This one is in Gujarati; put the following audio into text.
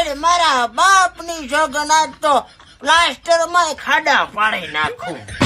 મારા બાપની સગનાથ તો પ્લાસ્ટર માં ખાડા પાડી નાખું.